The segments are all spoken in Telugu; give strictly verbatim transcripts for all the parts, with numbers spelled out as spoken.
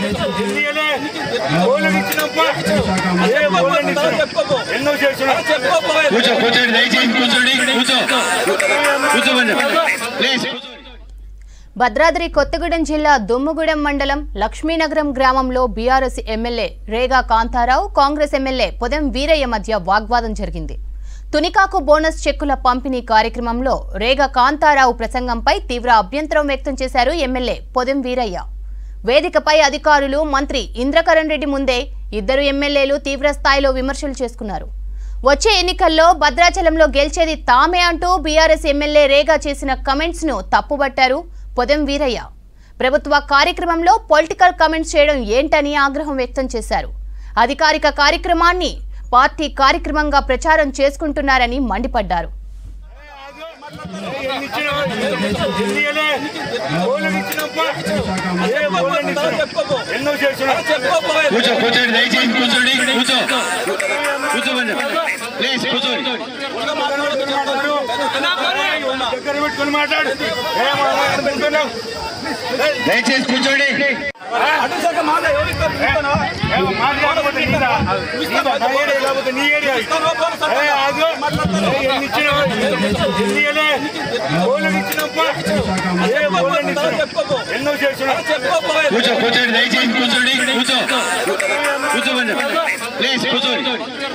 భద్రాద్రి కొత్తగూడెం జిల్లా దుమ్ముగూడెం మండలం లక్ష్మీనగరం గ్రామంలో BRS MLA Rega Kantharao Congress MLA Podem Veeraiah మధ్య వాగ్వాదం జరిగింది. తునికాకు బోనస్ చెక్కుల పంపిణీ కార్యక్రమంలో రేగా కాంతారావు ప్రసంగంపై తీవ్ర అభ్యంతరం వ్యక్తం చేశారు ఎమ్మెల్యే పొదెం వీరయ్య. వేదికపై అధికారులు మంత్రి ఇంద్రకరణ్ రెడ్డి ముందే ఇద్దరు ఎమ్మెల్యేలు తీవ్ర స్థాయిలో విమర్శలు చేసుకున్నారు. వచ్చే ఎన్నికల్లో భద్రాచలంలో గెలిచేది తామే అంటూ బీఆర్ఎస్ ఎమ్మెల్యే రేగా చేసిన కమెంట్స్ ను తప్పుబట్టారు పొదెం వీరయ్య. ప్రభుత్వ కార్యక్రమంలో పొలిటికల్ కమెంట్స్ చేయడం ఏంటని ఆగ్రహం వ్యక్తం చేశారు. అధికారిక కార్యక్రమాన్ని పార్టీ కార్యక్రమంగా ప్రచారం చేసుకుంటున్నారని మండిపడ్డారు. దయచేసి కూర్చోండి. కూర్చో కూర్చోండి దయచేసి కూర్చోండి. కూర్చో కూర్చోండి ప్లీజ్ కూర్చోండి.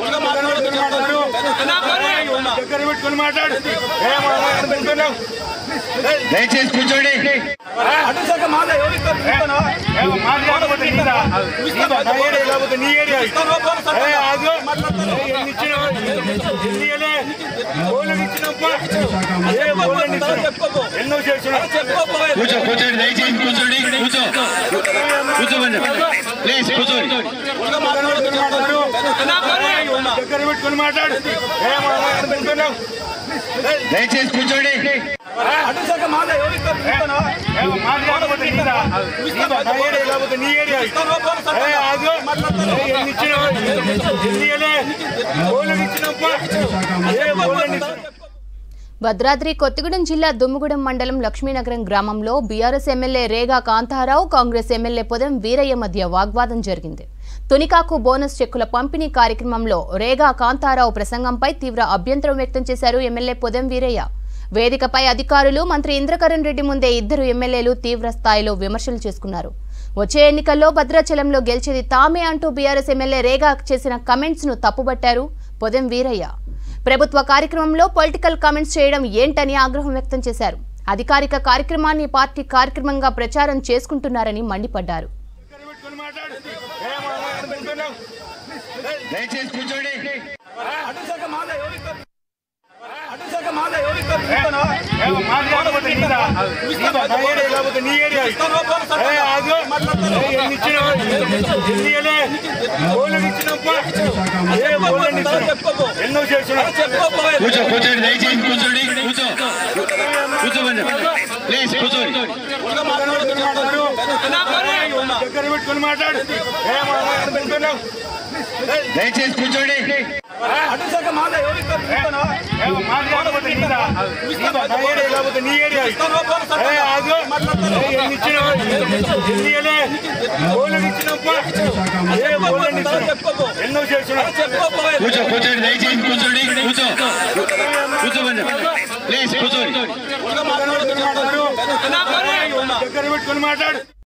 దయచేసి కూర్చోండి. కూర్చో కూర్చోండి దయచేసి కూర్చోండి. కూర్చో కూర్చోండి ప్లీజ్ కూర్చోండి. దయచేసి కూర్చోండి. భద్రాద్రి కొత్తగూడెం జిల్లా దుమ్ముగూడెం మండలం లక్ష్మీనగరం గ్రామంలో BRS MLA Rega Kantharao Congress MLA Podem Veeraiah మధ్య వాగ్వాదం జరిగింది. తునికాకు బోనస్ చెక్కుల పంపిణీ కార్యక్రమంలో రేగా కాంతారావు ప్రసంగంపై తీవ్ర అభ్యంతరం వ్యక్తం చేశారు ఎమ్మెల్యే పొదెం వీరయ్య. వేదికపై అధికారులు మంత్రి ఇంద్రకరణ్ రెడ్డి ముందే ఇద్దరు ఎమ్మెల్యేలు తీవ్ర స్థాయిలో విమర్శలు చేసుకున్నారు. వచ్చే ఎన్నికల్లో భద్రాచలంలో గెలిచేది తామే అంటూ బీఆర్ఎస్ ఎమ్మెల్యే రేగా చేసిన కమెంట్స్ ను తప్పుబట్టారు పొదెం వీరయ్య. ప్రభుత్వ కార్యక్రమంలో పొలిటికల్ కామెంట్స్ చేయడం ఏంటని ఆగ్రహం వ్యక్తం చేశారు. అధికారిక కార్యక్రమాన్ని పార్టీ కార్యక్రమంగా ప్రచారం చేసుకుంటున్నారని మండిపడ్డారు. కూర్చో కూర్చోండి దయచేసి కూర్చోండి. కూర్చో కూర్చోండి ప్లీజ్ కూర్చోండి. దయచేసి కూర్చోండి. కూర్చో కూర్చోండి దయచేసి కూర్చోండి. కూర్చో కూర్చోండి ప్లీజ్ కూర్చోండి.